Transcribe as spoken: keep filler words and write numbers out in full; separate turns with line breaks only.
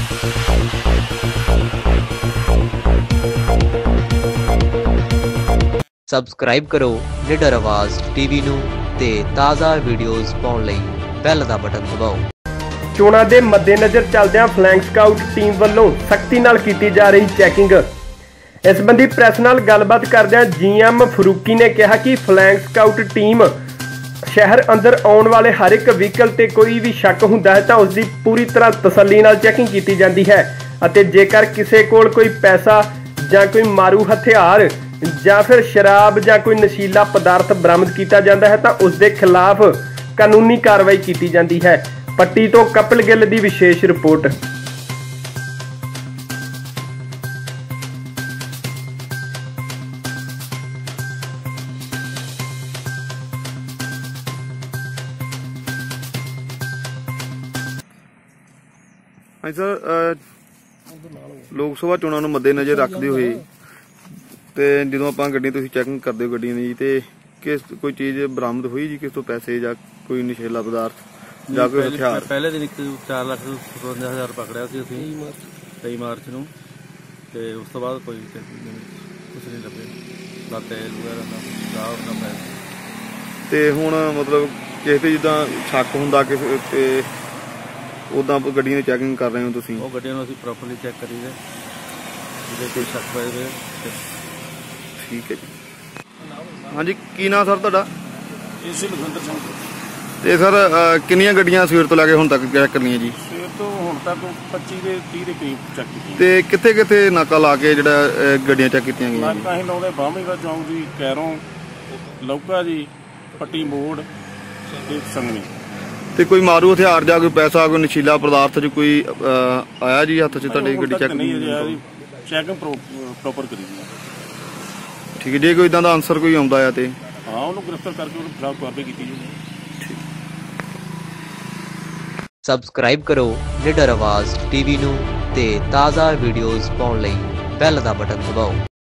Subscribe करो निडर आवाज़ टीवी नूं ते ताज़ा वीडियोज़ पाउण लई बैल दा बटन दबाओ।
चोणां दे मद्देनज़र चलदियां फ्लैंग स्काउट टीम वल्लों सख्ती नाल कीती जा रही चैकिंग। इस संबंधी प्रैस नाल गलबात करदिआं जी एम फरूकी ने कहा कि फ्लैंग स्काउट टीम शहर अंदर आउण वाले हर एक व्हीकल ते कोई भी शक हुंदा है तां उसदी पूरी तरह तसल्ली नाल चैकिंग कीती जांदी है अते जेकर किसी कोल कोई पैसा जां कोई मारू हथियार ਜਾਂ फिर शराब ਜਾਂ कोई नशीला पदार्थ बरामद किया जाता है तो उसके खिलाफ कानूनी कार्रवाई की जाती है। पट्टी तो कपिल गिल की विशेष रिपोर्ट।
हाँ सर, लोक सभा चोणां नूं मद्देनज़र रखते हुए तो जो आप गड्डी चैकिंग करते हो गड्डियां जी तो किस कोई चीज़ बरामद हुई जी, किस तो पैसे या कोई नशीला पदार्थ या कोई हथियार? पहले दिन एक चार लाख सतवंजा हज़ार पकड़िया सी असीं तेई मार्च नूं ते उस तो बाद कोई कुछ नहीं लभे, ना तेल वगैरह ना शराब ना पैसे। ते हुण मतलब किस ते जिद्दां शक हुंदा किस ते उदां गड्डियां दी चैकिंग कर रहे हो तुसीं? वो गड्डियां नूं असीं प्रॉपरली चैक करी दे, जे कोई शक पए ठीक है जी। हाँ जी, की नाम सर तुहाडा?
इसे लखविंदर सिंह।
ते सर कितनियां गड्डियां सवेर तो लैके हुण तक चैक करनियां जी?
सवेर तो हुण तक पच्ची ते तीह दे करीब चैक कीती।
ते कित्थे कित्थे नाका ला के जिहड़ा गड्डियां चैक कीतियां गईयां?
नाका असीं लाउंदे बाहमी दा चौंक जी, कैरों, लौका जी, पट्टी मोड़ ते संगनी। ते
कोई मारू हथियार जां कोई पैसा कोई नशीला पदार्थ च कोई आया जी हत्थ च तुहाडी गड्डी चैक?
नहीं, चैकिंग प्रॉपर करी दी।
ठीक है, जे कोई इदां दा आंसर कोई आउंदा है ते
हाँ उन्होंने गिरफ्तार करके उन्हें खिलाफ कार्रवाई की जाएगी।
सबसक्राइब करो निडर आवाज़ टीवी नूं ते ताज़ा वीडियोज़ पाउण लई बैल दा बटन दबाओ।